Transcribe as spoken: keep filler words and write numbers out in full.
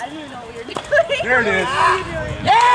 I didn't even know what we were doing. There it is. What are you doing? Yeah!